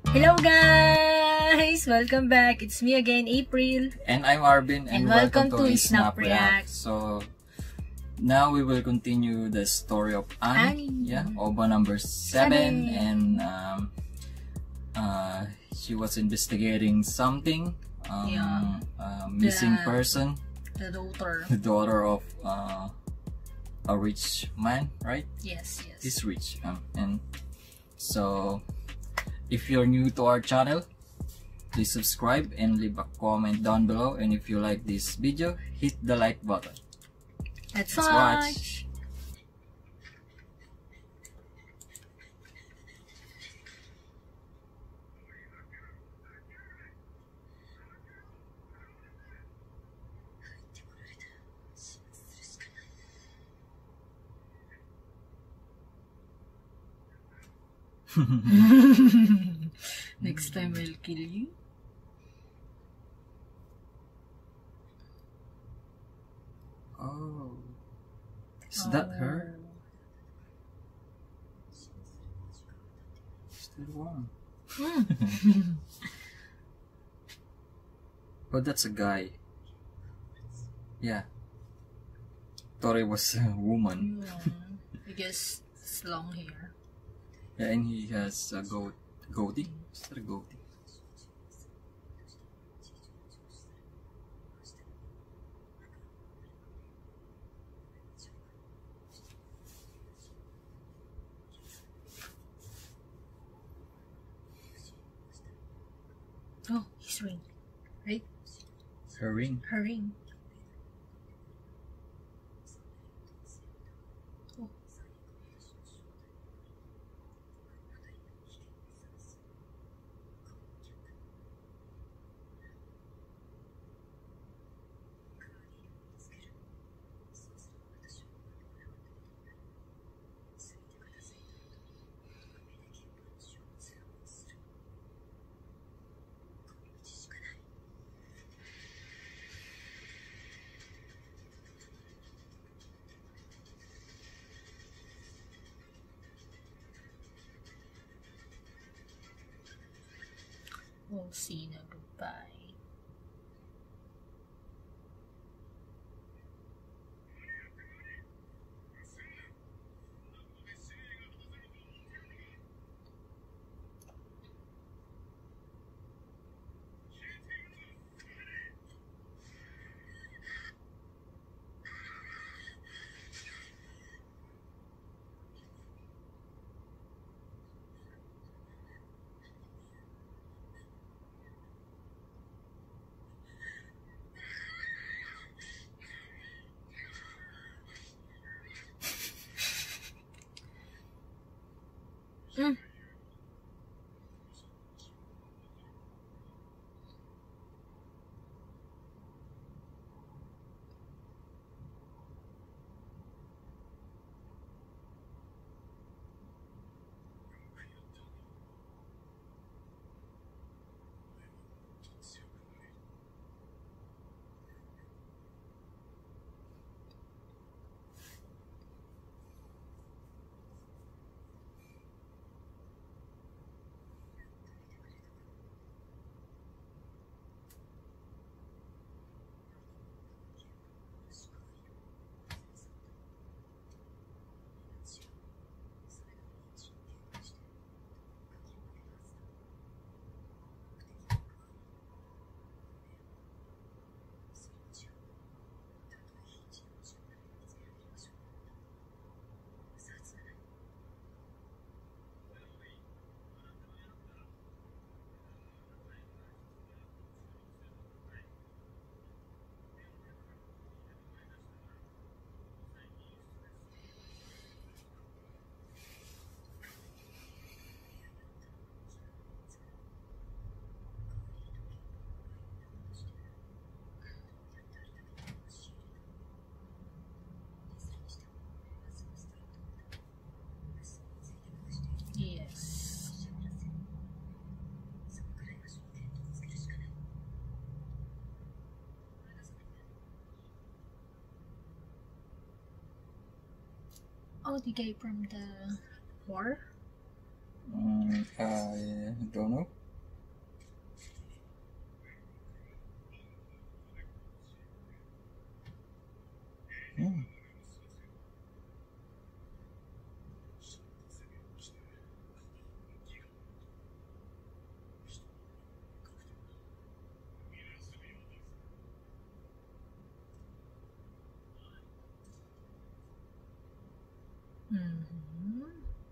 Hello guys! Welcome back. It's me again, April. And I'm Arvin, and welcome to Snap React. So now we will continue the story of Annie. Yeah, OVA number 7. And she was investigating something. Missing person. The daughter. The daughter of a rich man, right? Yes. He's rich. And so if you're new to our channel, please subscribe and leave a comment down below. And if you like this video, hit the like button. Let's watch. Next time I'll kill you. Oh, is that her? Still warm. Oh, that's a guy. Yeah. Thought it was a woman. I guess it's long hair. Yeah, and he has a goatee. Is that a goatee? Oh, his ring, right? Her ring. Her ring. Oh, Sina, goodbye. Yes. Oh, the guy from the war? I don't know. Mm-hmm.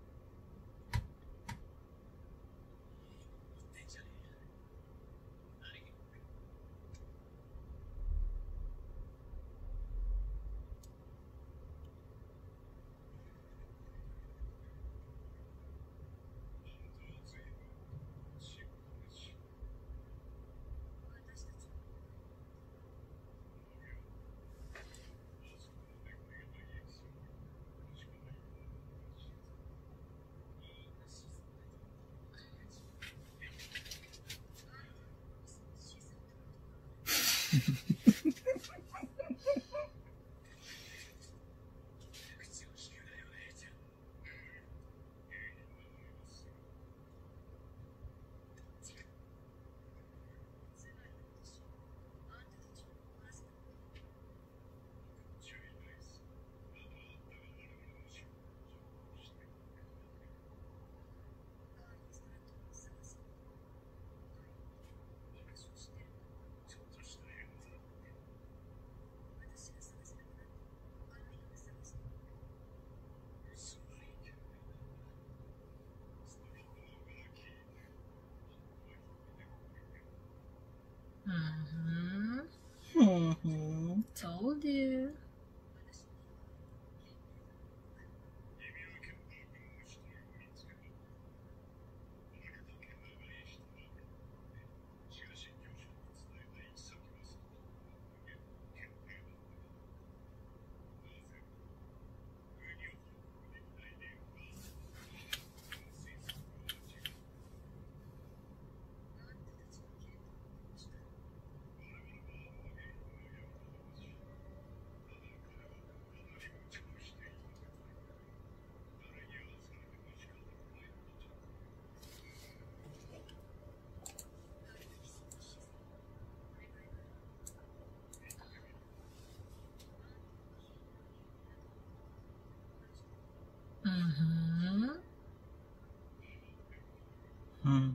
Mm-hmm. Mm-hmm. Told you. Mm-hmm. Hmm.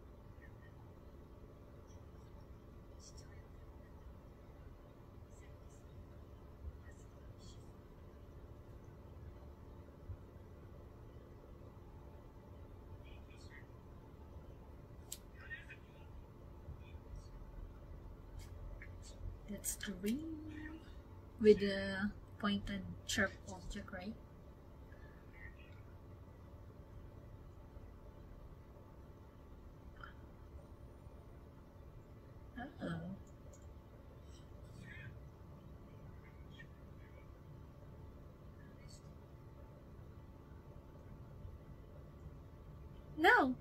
That's the ring with the pointed sharp object, right? Uh-oh. No.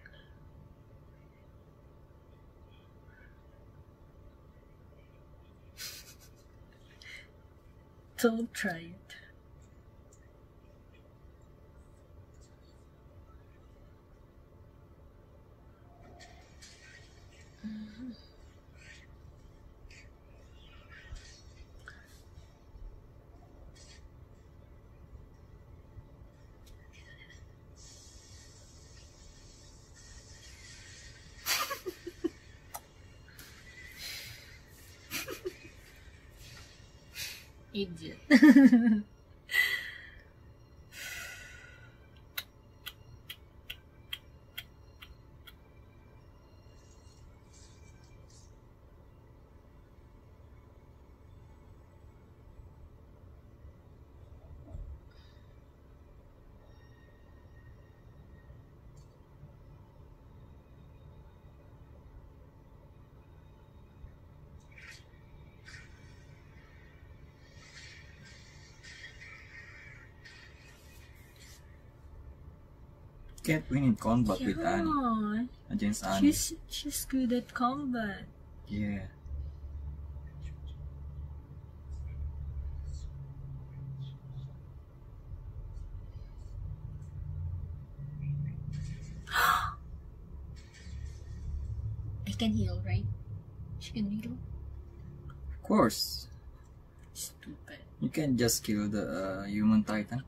Don't try it. Idiot. Can't win in combat with Annie. Yeah. Against Annie. She's good at combat. Yeah. I can heal, right? She can heal. Of course. Stupid. You can just kill the human titan.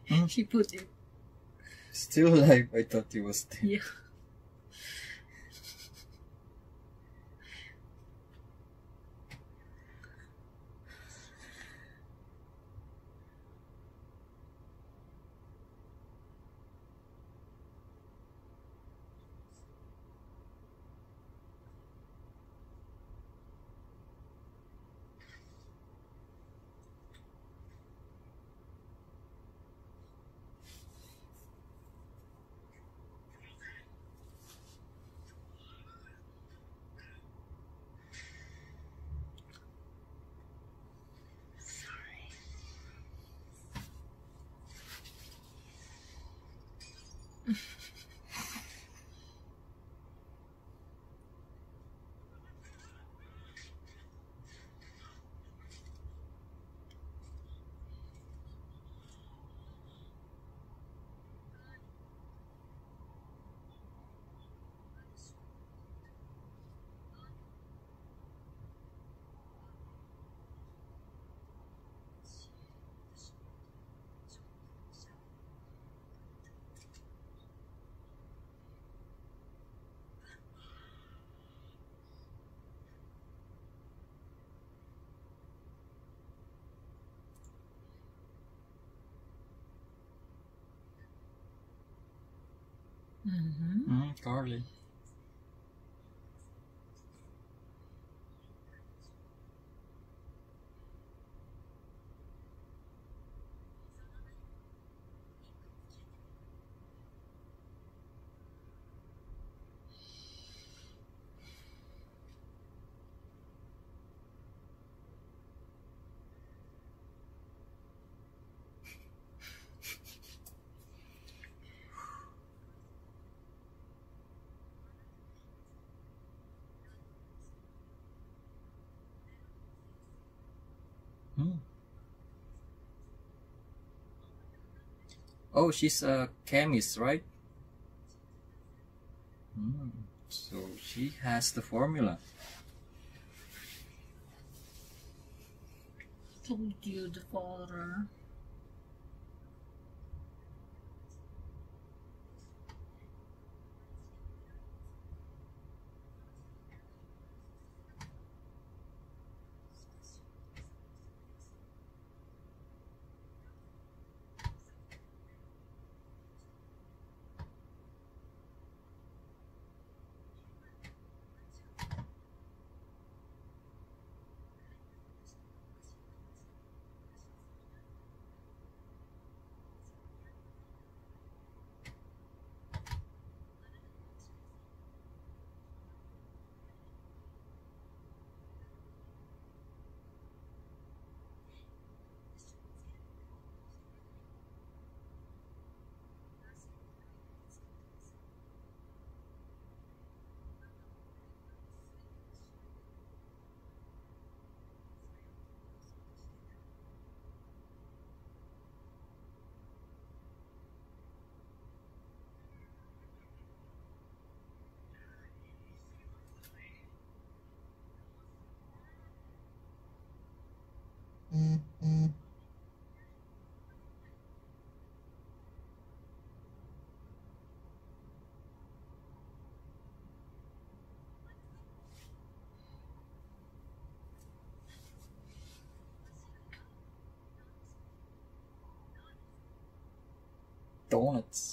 She put it. Still alive. I thought he was dead. Yeah. Carly. Hmm. Oh, she's a chemist, right? So she has the formula. Told you the father. Donuts.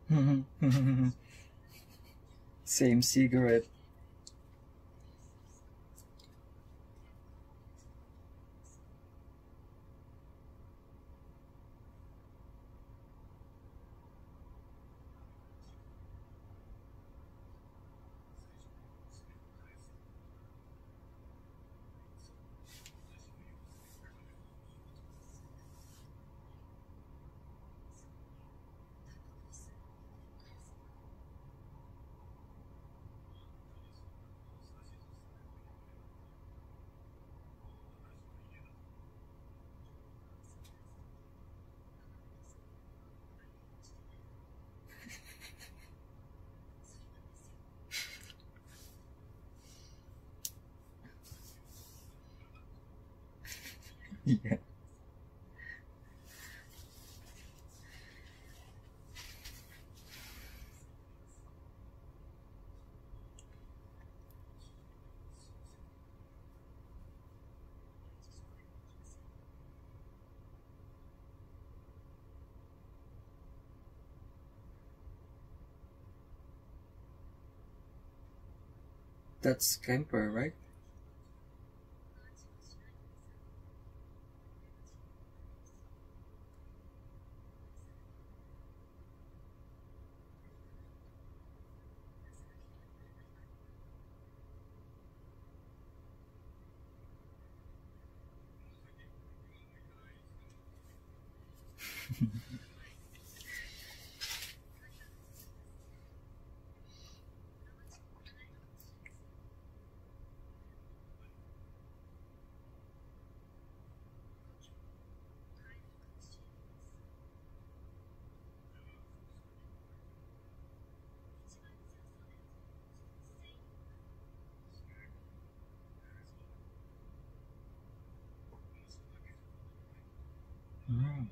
Same cigarette. Yeah. That's Kemper, right? Mm.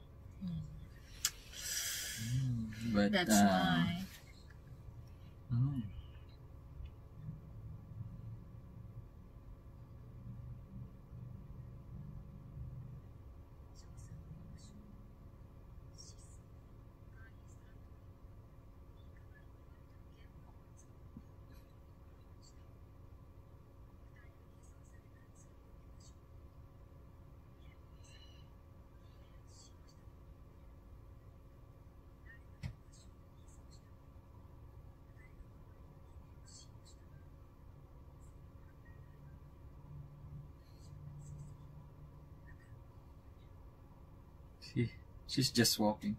But That's why. mm. She's just walking.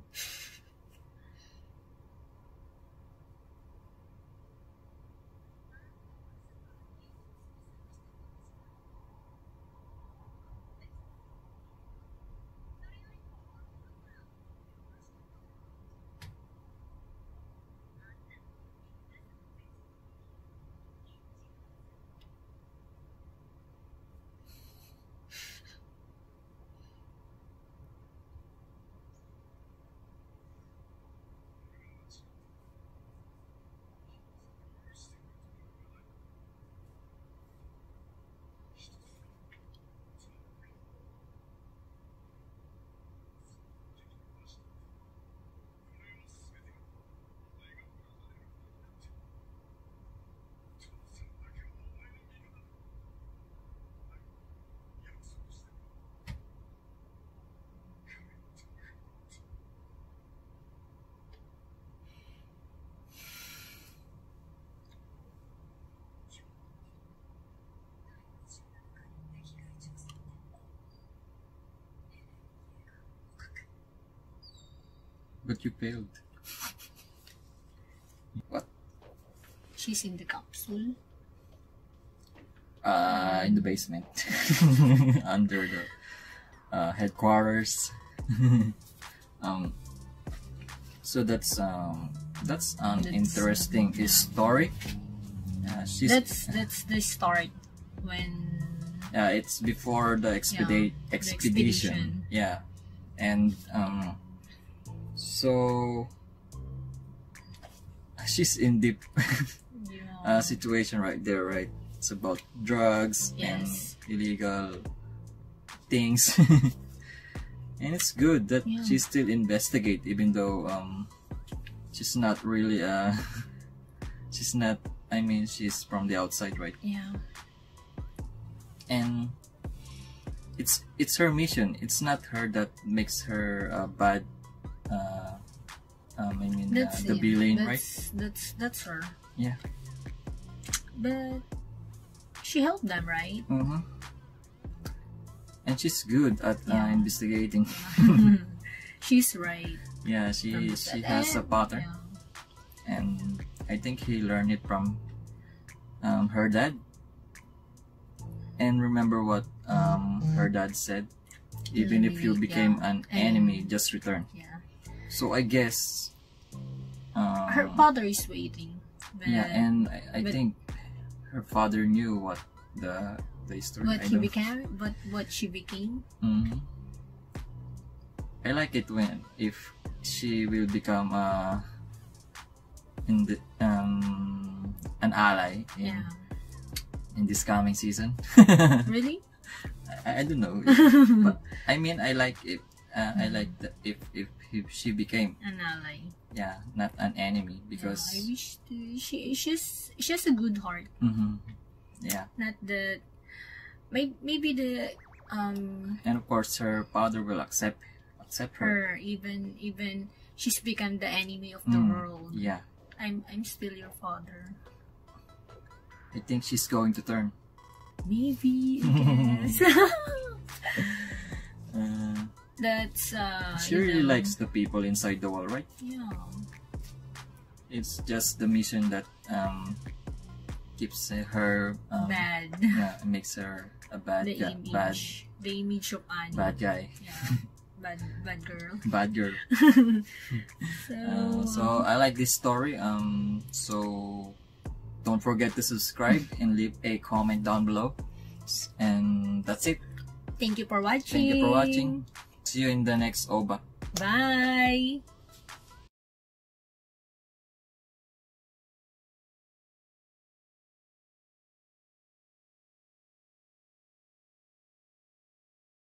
But you failed. What? She's in the capsule. In the basement. Under the headquarters. So that's an interesting story. That's the start when it's before the expedition. expedition. Yeah, and so she's in deep yeah. situation right there, right? It's about drugs Yes. and illegal things. And it's good that Yeah. she still investigate, even though she's not really she's not, I mean, she's from the outside, right? Yeah. And it's her mission. It's not her that makes her bad. I mean, the villain, right? That's her. Yeah. But she helped them, right? Mm-hmm. And she's good at investigating. She's right. Yeah, she has a pattern, and I think he learned it from her dad. And remember what her dad said: even if you became an enemy, just return. Yeah. So I guess her father is waiting. But, yeah, and I think her father knew what the story. What he became, but what she became. Mm-hmm. I like it when if she will become in the an ally in this coming season. Really? I don't know, but I mean, I like it. I like that if she became an ally. Yeah, not an enemy, because I wish she has a good heart. Mm-hmm. Yeah. Not the maybe the and of course her father will accept her even she's become the enemy of the world. Yeah. I'm still your father. I think she's going to turn. Maybe, I guess. That's she really likes the people inside the wall, right? Yeah. It's just the mission that keeps her bad. Yeah, makes her a bad guy. The image of Annie. Bad guy. Yeah. Bad girl. Bad girl. So I like this story. So don't forget to subscribe and leave a comment down below. And that's it. Thank you for watching. Thank you for watching. See you in the next OVA. Bye.